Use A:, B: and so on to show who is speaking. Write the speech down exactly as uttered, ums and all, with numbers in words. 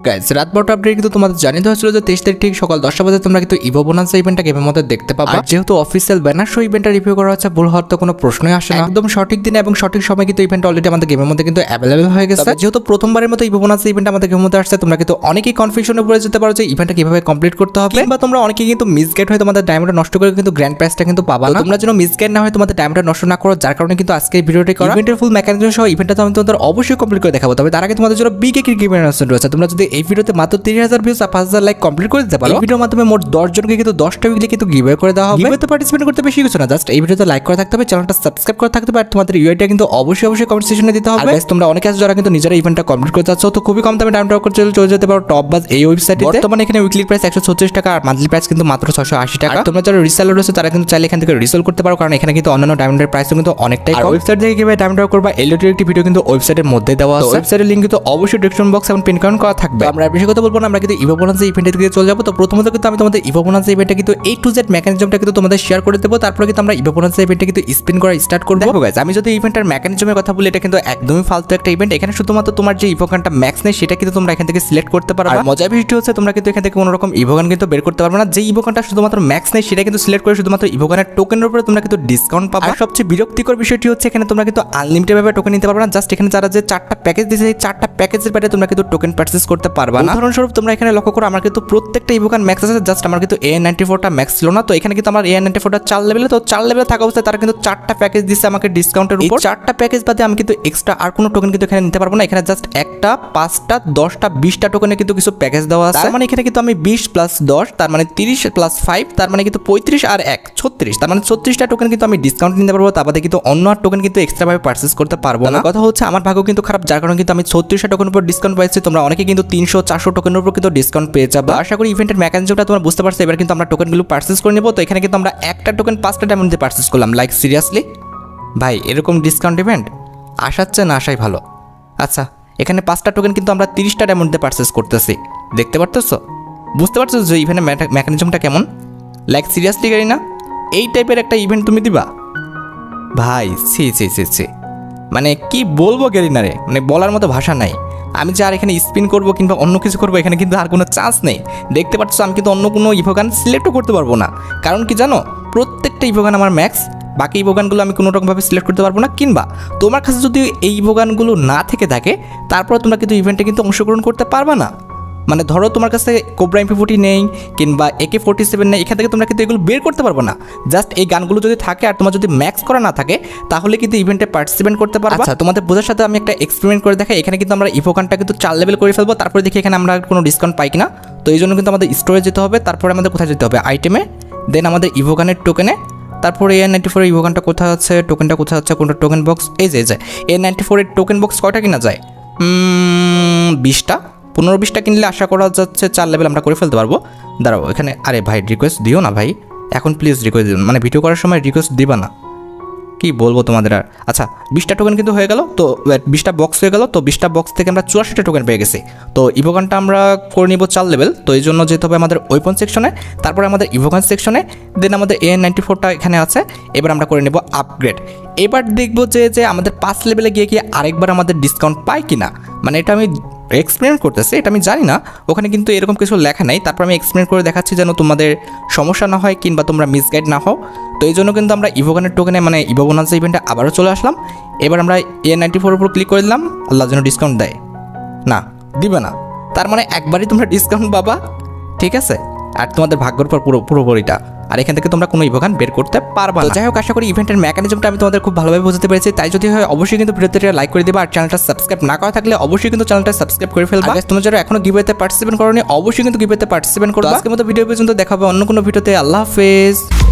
A: Guys রাত বারোটা update কিন্তু তোমাদের জানিয়ে দেওয়া ছিল যে তেইশ তারিখ ঠিক সকাল দশটা বাজে তোমরা কিন্তু ইভো বোনান্সা ইভেন্টটা গেমের মধ্যে দেখতে পাবা। আর যেহেতু অফিসিয়াল ব্যানার শো ইভেন্টটা রিভিউ করা হচ্ছে, ভুল হওয়ার তো কোনো প্রশ্নই আসে না। একদম সঠিক দিনে এবং সঠিক সময় কিন্তু ইভেন্ট অলরেডি আমাদের গেমের মধ্যে কিন্তু অ্যাভেলেবল হয়ে গেছে। যেহেতু প্রথমবারের মতো ইভো বোনান্সা ইভেন্ট আমাদের গেমের মধ্যে আসছে, তোমরা কিন্তু অনেকেই কনফিউশনে পড়ে যেতে পারো যে ইভেন্টটা কিভাবে কমপ্লিট করতে হবে, বা তোমরা অনেকেই কিন্তু মিসগাইড হয়ে তোমাদের ডায়মন্ডটা নষ্ট করে কিন্তু গ্র্যান্ড প্রাইজটা কিন্তু পাবা না। তোমরা যেন মিসগাইড না হয় তোমাদের ডায়মন্ডটা নষ্ট না করো, যার কারণে কিন্তু আজকে ভিডিওটি করা। ইভেন্টের ফুল মেকানিজম সহ ইভেন্টটা আমি তোমাদের অবশ্যই কমপ্লিট করে দেখাবো। তবে তার আগে তোমাদের জন্য বিগ এক গিভ অ্যানাউন্সমেন্ট রয়েছে। তোমরা যদি এই ভিডিওতে মাত্র তিরিশ হাজার ভিউজ আর পাঁচ হাজার লাইক কমপ্লিট করে দিতে পারো, এই ভিডিওর মাধ্যমে মোট দশ জনকে কিন্তু দশটা উইকলি কিন্তু গিভওয়ে করে দেওয়া হবে। গিভওয়েতে পার্টিসিপেট করতে বেশি কিছু না, জাস্ট এই ভিডিওতে লাইক করা থাকতে হবে, চ্যানেলটা সাবস্ক্রাইব করা থাকতে হবে, আর তোমাদের ইউআইটা কিন্তু অবশ্যই অবশ্যই কমেন্ট সেকশনে দিতে হবে। গাইস তোমরা অনেকে আছো যারা কিন্তু নিজেরা ইভেন্টটা কমপ্লিট করতে চাচ্ছো, তো খুবই কম দামে ডায়মন্ড ড্র করতে চলে যেতে পারো টপ বাজ এই ওয়েবসাইটে। বর্তমানে এখানে উইকলি প্রাইস একশো ছত্রিশ টাকা আর মান্থলি প্রাইস কিন্তু মাত্র ছয়শো আশি টাকা। তোমরা যারা রিসেলার রয়েছে তারা কিন্তু চাইলে এখান থেকে রিসেল করতে পারো, কারণ এখানে কিন্তু অন্যান্য ডায়মন্ডের প্রাইসও কিন্তু অনেকটাই কম। ওয়েবসাইট থেকে কিভাবে ডায়মন্ড ড্র করবা এই রিলেটেড একটি ভিডিও কিন্তু ওয়েবসাইটের মধ্যে দেওয়া আছে। ওয়েবসাইটের লিংক কিন্তু অবশ্যই ডেসক্রিপশন বক্স এবং পিন কমেন্ট করা থাকবে। আমরা বেশি কথা বলবো না, আমরা কিন্তু ইভো বোনান্সা ইভেন্টের দিকে চলে যাবো। তো প্রথমত কিন্তু আমি তোমাদের ইভো বোনান্সা ইভেন্টে কিন্তু এ টু জেড মেকানিজমটা কিন্তু তোমাদের শেয়ার করে দেবো। তারপরে কিন্তু আমরা ইভো বোনান্সা ইভেন্টে কিন্তু স্পিন করা স্টার্ট করবো। দেখো গাইস, আমি যদি ইভেন্টের মেকানিজমের কথা বলি, এটা কিন্তু একদমই ফালতু একটা ইভেন্ট। এখানে শুধুমাত্র তোমার যে ইভোগানটা ম্যাক্স নেই সেটা কিন্তু তোমরা এখান থেকে সিলেক্ট করতে পারো। আর মজার বিষয়টি হচ্ছে তোমরা কিন্তু এখান থেকে কোনো রকম ইভোগান কিন্তু বের করতে পারবে না। যে ইভোগানটা শুধুমাত্র ম্যাক্স নেই সেটা কিন্তু সিলেক্ট করে শুধুমাত্র ইভোগানের টোকেনের উপরে তোমরা কিন্তু ডিসকাউন্ট পাবে। আর সবচেয়ে বিরক্তিকর বিষয়টি হচ্ছে এখানে তোমরা কিন্তু আনলিমিটেড ভাবে টোকেন নিতে পারবে না। জাস্ট এখানে যারা যে চারটা প্যাকেজ দিয়েছে সেই চারটা প্যাকেজের বাইরে তোমরা কিন্তু টোকেন পারচেজ করতে পারবে না। উদাহরণস্বরূপ তোমরা এখানে লক্ষ্য করো, আমার কিন্তু প্রত্যেকটা ইভোগান ম্যাক্স আছে, জাস্ট আমার কিন্তু এ নাইনটি ফোরটা ম্যাক্স ছিল না। তো এখানে কিন্তু আমার এ নাইনটি ফোরটা চার লেভেলে, তো চার লেভেলে থাকা অবস্থায় তারা কিন্তু চারটা প্যাকেজ দিচ্ছে আমাকে ডিসকাউন্টের উপর। চারটা প্যাকেজ বাদে আমি কিন্তু এক্সট্রা আর কোনো টোকেন কিন্তু এখানে নিতে পারবো না। এখানে জাস্ট একটা, পাঁচটা, দশটা, বিশটা টোকেনে কিন্তু কিছু প্যাকেজ দেওয়া আছে। তার মানে এখানে কিন্তু আমি বিশ প্লাস দশ, তার মানে তিরিশ প্লাস ফাইভ, তার মানে কিন্তু পঁয়ত্রিশ আর এক ছত্রিশ, তার মানে ছত্রিশটা টোকেন কিন্তু আমি ডিসকাউন্ট নিতে পারবো। তার বাদে কিন্তু অন্য আর টোকেন কিন্তু এক্সট্রা ভাবে পারচেস করতে পারবো না। কথা হচ্ছে আমার ভাগ্য কিন্তু খারাপ, যার কারণে কিন্তু আমি ছত্রিশটা টোকেন উপর ডিসকাউন্ট পাইছি। তোমরা অনেকে কিন্তু তিনশো চারশো টোকেনের উপর কিন্তু ডিসকাউন্ট পেয়ে যাবে। আশা করি ইভেন্টের মেকানিজমটা তোমরা বুঝতে পারছো। এবার কিন্তু আমরা টোকেনগুলো পারচেস করে নেবো। তো এখানে কিন্তু আমরা একটা টোকেন পাঁচটা ডায়মন্ড দিয়ে পারচেস করলাম। লাইক সিরিয়াসলি ভাই, এরকম ডিসকাউন্ট ইভেন্ট আসাচ্ছে না আসাই ভালো। আচ্ছা, এখানে পাঁচটা টোকেন কিন্তু আমরা তিরিশটা ডায়মন্ড দিয়ে পারচেস করতেছি। দেখতে পারতেছো, বুঝতে পারছো যে ইভেন্টের মেকানিজমটা কেমন? লাইক সিরিয়াসলি গাড়ি না এই টাইপের একটা ইভেন্ট তুমি দিবা ভাই? সি সি সি সি মানে কি বলবো গেরিনারে, মানে বলার মতো ভাষা নাই। আমি যে আর এখানে স্পিন করবো কিংবা অন্য কিছু করবো, এখানে কিন্তু আর কোনো চান্স নেই। দেখতে পাচ্ছ আমি কিন্তু অন্য কোনো ইভোগান সিলেক্টও করতে পারবো না। কারণ কি জানো, প্রত্যেকটা ইভোগান আমার ম্যাক্স, বাকি ইভোগানগুলো আমি কোনো রকমভাবে সিলেক্ট করতে পারবো না। কিংবা তোমার কাছে যদি এই ইভোগানগুলো না থেকে থাকে, তারপর তোমরা কিন্তু ইভেন্টে কিন্তু অংশগ্রহণ করতে পারবে না। মানে ধরো তোমার কাছে কোবরা এমপি ফোর্টি নেই কিংবা একে ফোর্টি সেভেন নেই, এখান থেকে তোমরা কিন্তু এগুলো বের করতে পারবো না। জাস্ট এই গানগুলো যদি থাকে আর তোমার যদি ম্যাক্স করা না থাকে, তাহলে কিন্তু ইভেন্টে পার্টিসিপেট করতে পারবে। আচ্ছা, তোমাদের বোঝার সাথে আমি একটা এক্সপেরিমেন্ট করে দেখাই। এখানে কিন্তু আমরা ইভোগানটা কিন্তু চার লেভেল করে ফেলবো, তারপরে দেখি এখানে আমরা কোনো ডিসকাউন্ট পাই কিনা। তো এই জন্য কিন্তু আমাদের স্টোরে যেতে হবে, তারপরে আমাদের কোথায় যেতে হবে, আইটেমে, দেন আমাদের ইভোগানের টোকেনে, তারপরে এ নাইনটি ফোর ইভোগানটা কোথায় আছে, টোকেনটা কোথায় আছে, কোনটা টোকেন বক্স, এই যে যায় এ নাইনটি ফোরের টোকেন বক্স কয়টা কিনা যায়, বিশটা, পনেরো বিশটা কিনলে আশা করা যাচ্ছে চার লেভেল আমরা করে ফেলতে পারবো। দাঁড়াও এখানে, আরে ভাই রিকোয়েস্ট দিও না ভাই, এখন প্লিজ রিকোয়েস্ট দিও, মানে ভিডিও করার সময় রিকোয়েস্ট দিবা না, কি বলবো তোমাদের আর। আচ্ছা, বিশটা টোকেন কিন্তু হয়ে গেল, তো বিশটা বক্স হয়ে গেল। তো বিশটা বক্স থেকে আমরা চুরাশিটা টোকেন পেয়ে গেছি। তো ইভোগানটা আমরা করে নিব চার লেভেল। তো এই জন্য যেতে হবে আমাদের ওয়েপন সেকশনে, তারপরে আমাদের ইভোগান সেকশনে, দেন আমাদের এ নাইনটি ফোরটা এখানে আছে। এবার আমরা করে নেব আপগ্রেড। এবার দেখবো যে যে আমাদের পাঁচ লেভেলে গিয়ে গিয়ে আরেকবার আমাদের ডিসকাউন্ট পাই কিনা। মানে এটা আমি এক্সপ্লেন করতেছি, এটা আমি জানি না, ওখানে কিন্তু এরকম কিছু লেখা নাই। তারপর আমি এক্সপ্লেন করে দেখাচ্ছি যেন তোমাদের সমস্যা না হয় কিংবা তোমরা মিসগাইড না হও। তো এই জন্য কিন্তু আমরা ইভোগানের টোকেনে মানে ইভো বোনান্সা ইভেন্টে আবারও চলে আসলাম। এবার আমরা এ নাইনটি ফোর উপর ক্লিক করে দিলাম, আল্লাহ যেন ডিসকাউন্ট দেয় না, দিবে না। তার মানে একবারই তোমরা ডিসকাউন্ট পাবা, ঠিক আছে? আর তোমাদের ভাগ্যের উপর পুরো পুরোপুরিটা। আর এখান থেকে তোমরা কোনো ইভোগান বের করতে পারবা না। যাই হোক, আশা করি ইভেন্টের মেকানিজমটা আমি তোমাদের খুব ভালোভাবে বুঝতে পেরেছি। তাই যদি হয় অবশ্যই কিন্তু ভিডিওতে লাইক করে দিবা, আর চ্যানেলটা সাবস্ক্রাইব না করা থাকলে অবশ্যই কিন্তু চ্যানেলটা সাবস্ক্রাইব করে ফেলবা। তোমরা যারা এখনো গিভওয়েতে পার্টিসিপেট করোনি, অবশ্যই কিন্তু গিভওয়েতে পার্টিসিপেট করবা। আজকের মতো ভিডিও পর্যন্ত দেখা হবে অন্য কোনো ভিডিওতে। আল্লাহ হাফেজ।